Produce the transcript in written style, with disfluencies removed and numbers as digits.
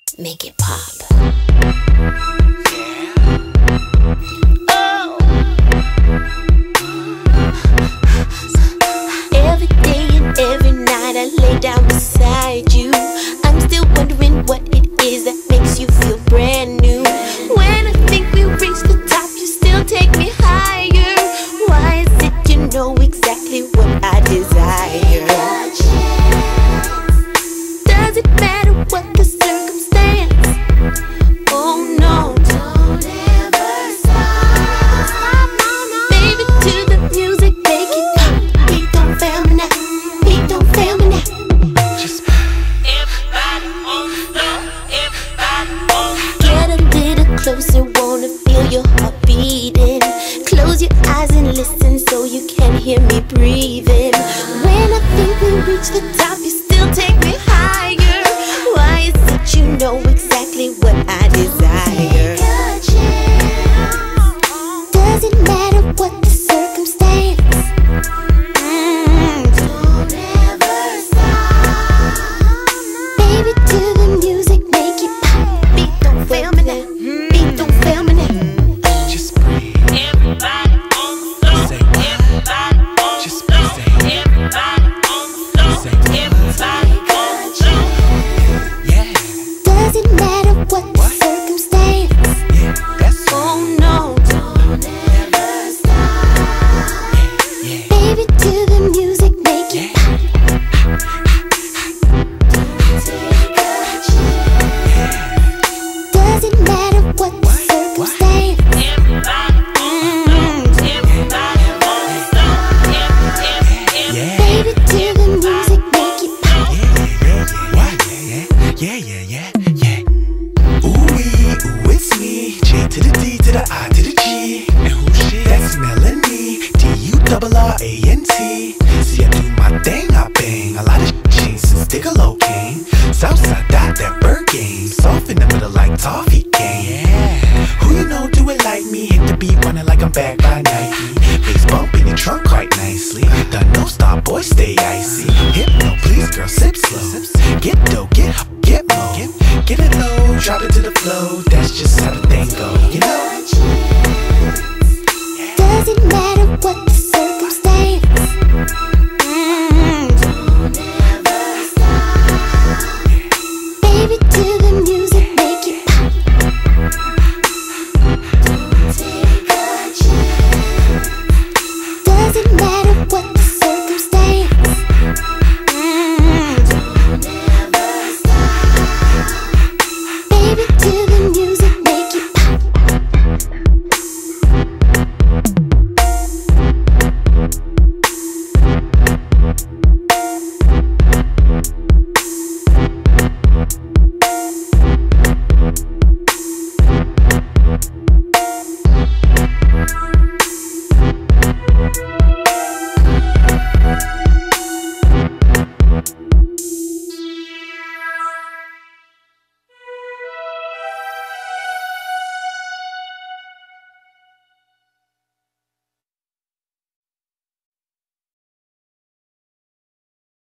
make it pop. Oh. Every day and every night I lay down beside you. I'm still wondering what it is that makes you feel brand new. When I think we reach the top, you still take me higher. Why is it you know exactly what I desire? Does it matter what the circumstance? Oh no, don't ever stop. Baby, to the music, make it pop. Beat don't fail me now, beat don't fail me now. Just everybody on the floor, everybody on the floor. Get a little closer, wanna feel your heart beating. Close your eyes and listen so you can hear me breathing. When I think we reach the top, you still take me higher. Why is it you know exactly what I desire? Does it matter what the circumstance? Don't ever stop. Baby, to the music, make it pop. Beat don't fail me now, beat don't fail me now. just breathe. Everybody on the floor, Say what? everybody on the Just floor, say it. everybody on the floor, Say what? everybody on the floor. Yeah, Does it matter what the What? circumstance? yeah, that's Oh no, don't ever stop. yeah. Baby, to the music, make it pop. Take a chance. Does it matter what the circumstance? Everybody on the floor, everybody on the floor, Yeah. Baby, to the music, make it pop. Ooh, it's me. J to the D to the I to the G. And who shit? That's Melanie. DURRANT. See, I do my thing, I bang. A lot of chains since Digolo came. Southside dot that bird game. Soft in the middle like toffee game. Yeah. Who you know do it like me? Hit the beat running like I'm back by